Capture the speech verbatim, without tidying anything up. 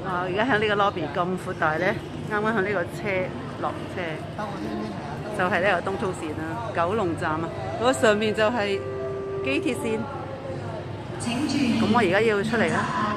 哇！而家喺呢個 lobby 咁闊大咧，啱啱喺呢個車落車，就係呢個東涌線啦，九龍站啊，嗰個上面就係機鐵線。咁我而家要出嚟啦。